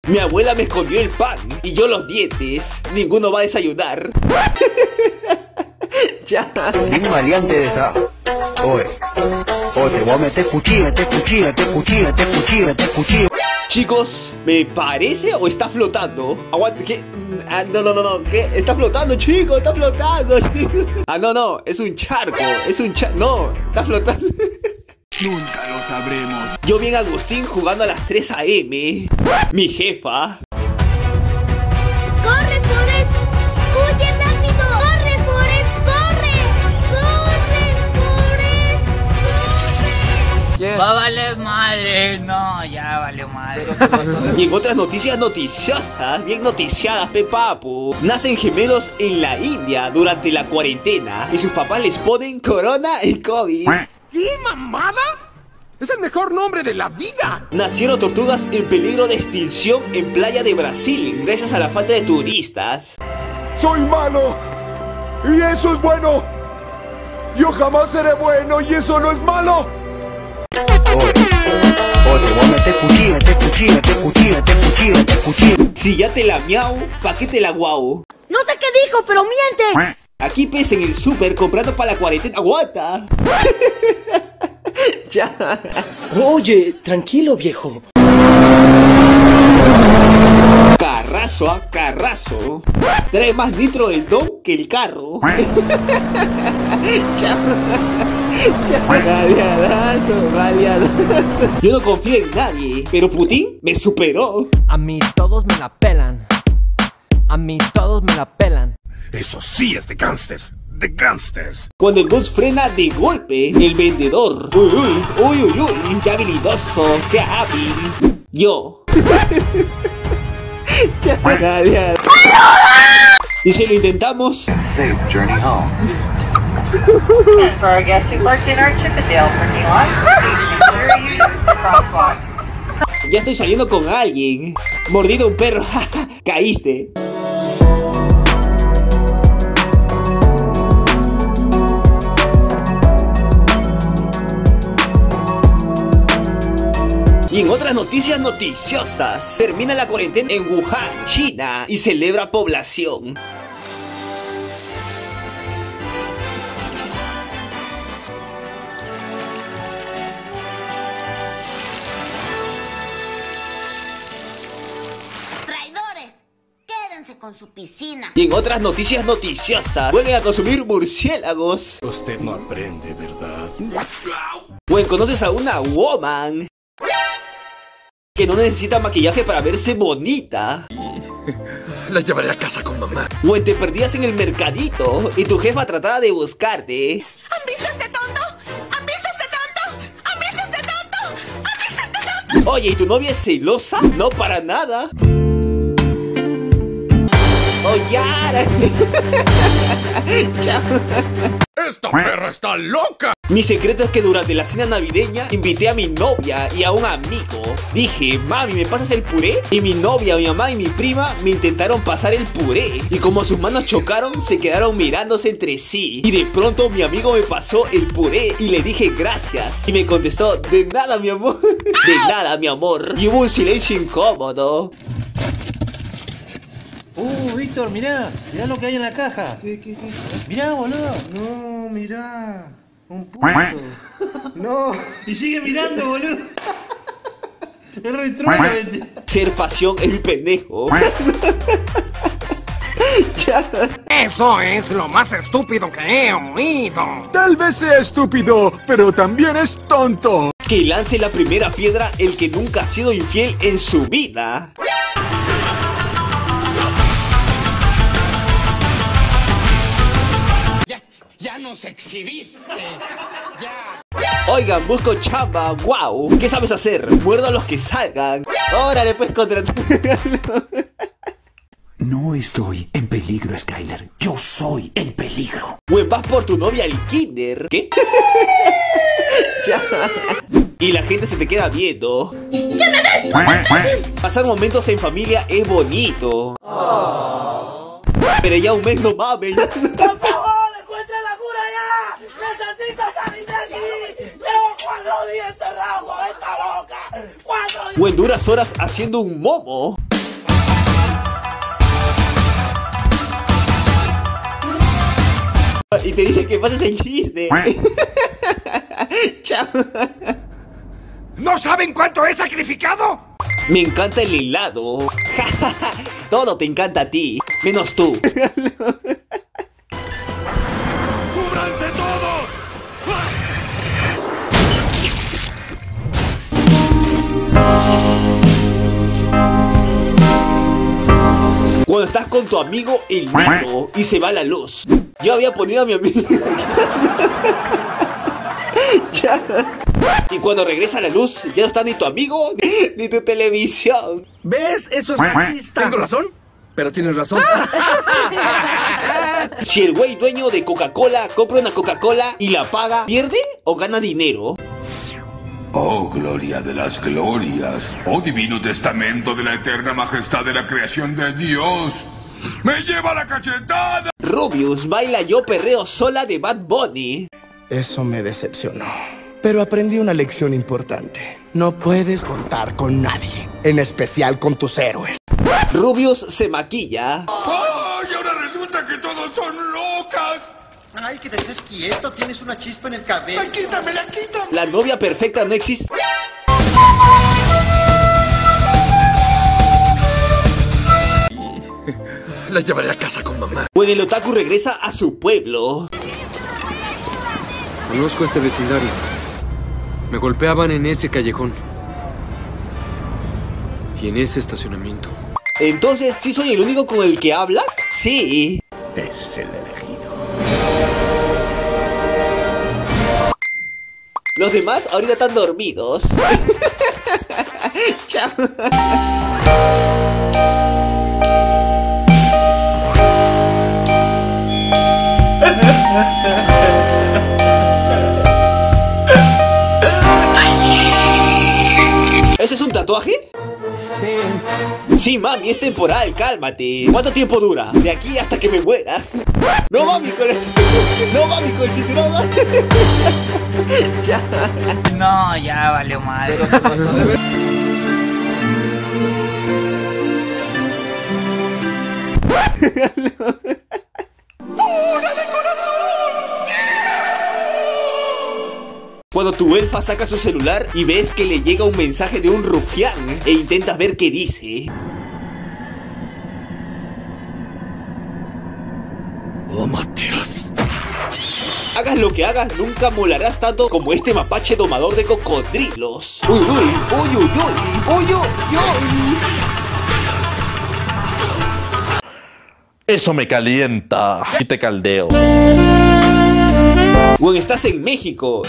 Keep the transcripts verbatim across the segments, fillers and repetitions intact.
Mi abuela me escondió el pan y yo los dientes. Ninguno va a desayunar. Ya. Un maleante de esa. Oye, oye, te voy a meter cuchillo, meter cuchillo, meter cuchillo, meter cuchillo, meter cuchillo. Chicos, ¿me parece o está flotando? Aguante, ¿qué? Ah, no, no, no, no, ¿qué? Está flotando, chicos, está flotando. Ah, no, no, es un charco, es un charco, no, está flotando. Nunca lo sabremos. Yo vi en Agustín jugando a las tres a eme. Mi jefa. ¡Corre, Forrest! ¡Huye rápido! ¡Corre, Forrest! ¡Corre! ¡Corre, Forrest! ¡Corre! Va a valer madre. No, ya vale madre. Y en otras noticias noticiosas, bien noticiadas, Pepapu. Nacen gemelos en la India durante la cuarentena y sus papás les ponen corona y COVID. ¿Qué mamada? ¡Es el mejor nombre de la vida! Nacieron tortugas en peligro de extinción en playa de Brasil gracias a la falta de turistas. ¡Soy malo! ¡Y eso es bueno! ¡Yo jamás seré bueno y eso no es malo! Oye, oye, te voy a meter cuchillo, meter cuchillo, meter cuchillo, meter cuchillo, meter cuchillo. Si ya te la miau, ¿pa' qué te la guau? No sé qué dijo, pero miente. Aquí pues en el súper comprando para la cuarentena. ¡Aguanta! Ya. Oye, tranquilo, viejo. Carrazo a carrazo. Trae más nitro el don que el carro. Ya. Galeadazo, galeadazo. Yo no confío en nadie, pero Putin me superó. A mí todos me la pelan. A mí todos me la pelan. Eso sí es de gangsters. De gangsters. Cuando el bus frena de golpe, el vendedor. Uy, uy, uy, uy, uy. Qué habilidoso, qué hábil. Yo. Ya, galeadazo. Y si lo intentamos. Safe journey home. And for our guests who parked in our Chippendale parking lot, please use the crosswalk. Ya estoy saliendo con alguien. Mordido un perro. Caíste. Y en otras noticias noticiosas, termina la cuarentena en Wuhan, China, y celebra población. ¡Traidores! Quédense con su piscina. Y en otras noticias noticiosas, vuelven a consumir murciélagos. Usted no aprende, ¿verdad? O conoces a una woman que no necesita maquillaje para verse bonita. La llevaré a casa con mamá. O te perdías en el mercadito y tu jefa trataba de buscarte. ¿Han visto este tonto? ¿Han visto este tonto? ¿Han visto este tonto? ¿Han visto este tonto? Oye, ¿y tu novia es celosa? No, para nada. Oye, chao. ¡Esta perra está loca! Mi secreto es que durante la cena navideña invité a mi novia y a un amigo. Dije, mami, ¿me pasas el puré? Y mi novia, mi mamá y mi prima me intentaron pasar el puré. Y como sus manos chocaron, se quedaron mirándose entre sí. Y de pronto mi amigo me pasó el puré y le dije gracias. Y me contestó, de nada, mi amor. De nada, mi amor. Y hubo un silencio incómodo. Uh, Víctor, mirá, mirá lo que hay en la caja. ¿Qué, qué, qué? Mirá, boludo. No, mirá. Un puto. No. Y sigue mirando, boludo. Es retrueno. Ser pasión es mi pendejo. Eso es lo más estúpido que he oído. Tal vez sea estúpido, pero también es tonto. Que lance la primera piedra el que nunca ha sido infiel en su vida. Ya nos exhibiste. Ya. Oigan, busco chamba, wow. ¿Qué sabes hacer? Muerdo a los que salgan. Órale, pues contratar. No estoy en peligro, Skyler. Yo soy el peligro. Pues vas por tu novia al kinder. ¿Qué? Ya. Y la gente se te queda viendo. ¡Que me des! Pasar momentos en familia es bonito. Oh. Pero ya un mes no mames. O en duras horas haciendo un momo. Y te dice que pases el chiste. Chao. ¿No saben cuánto he sacrificado? Me encanta el helado. Todo te encanta a ti, menos tú. ¡Cúbranse todos! Cuando estás con tu amigo el negro y se va la luz. Yo había ponido a mi amigo. Y cuando regresa la luz, ya no está ni tu amigo ni tu televisión. ¿Ves? Eso es racista. ¿Tengo razón? Pero tienes razón. Si el güey dueño de Coca-Cola compra una Coca-Cola y la paga, ¿pierde o gana dinero? Oh, gloria de las glorias. Oh, divino testamento de la eterna majestad de la creación de Dios. ¡Me lleva la cachetada! Rubius baila Yo Perreo Sola de Bad Bunny. Eso me decepcionó. Pero aprendí una lección importante. No puedes contar con nadie, en especial con tus héroes. Rubius se maquilla. ¡Oh! Y ahora resulta que todos son locas. Ay, que te estés quieto, tienes una chispa en el cabello. ¡Ay, quítamela, quítame! La novia perfecta no existe. La llevaré a casa con mamá. Cuando el otaku regresa a su pueblo. Conozco este vecindario. Me golpeaban en ese callejón. Y en ese estacionamiento. Entonces, ¿sí soy el único con el que habla? Sí. Es el elegido. Los demás ahorita están dormidos. Chao. ¿Ese es un tatuaje? Sí. Sí, mami, es temporal, cálmate. ¿Cuánto tiempo dura? De aquí hasta que me muera. No, mami, con el... No, mami, con el cinturón. Ya. No, ya valió madre. ¡Pura de corazón! Cuando tu elfa saca su celular y ves que le llega un mensaje de un rufián e intentas ver qué dice. ¡Amaterasu! Hagas lo que hagas, nunca molarás tanto como este mapache domador de cocodrilos. Uy, uy, uy, uy, uy, uy, uy, uy. Eso me calienta y te caldeo. Bueno, estás en México.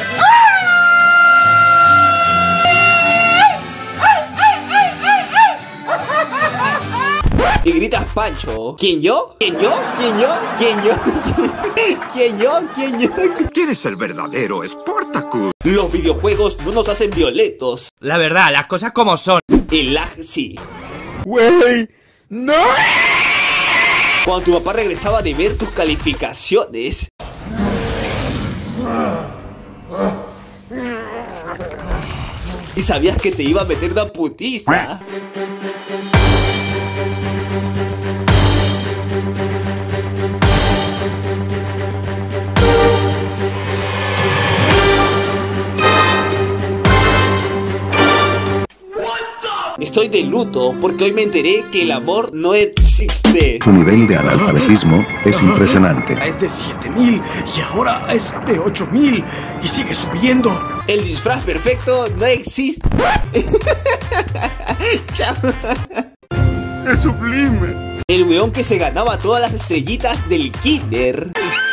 Y gritas Pancho. ¿Quién yo? ¿Quién yo? ¿Quién yo? ¿Quién yo? ¿Quién yo? ¿Quién yo? ¿Quién es el verdadero Sportacus? Los videojuegos no nos hacen violentos. La verdad, las cosas como son. El lag sí. ¡Wey! ¡No! Cuando tu papá regresaba de ver tus calificaciones. Y sabías que te iba a meter una putiza. Estoy de luto porque hoy me enteré que el amor no existe. Su nivel de analfabetismo es impresionante. Es de siete mil y ahora es de ocho mil y sigue subiendo. El disfraz perfecto no existe. Chao. Es sublime. El weón que se ganaba todas las estrellitas del kinder.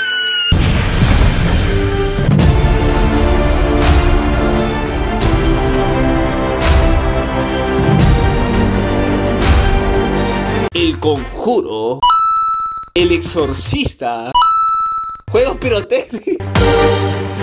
El Conjuro. El Exorcista. Juegos pirotécnicos.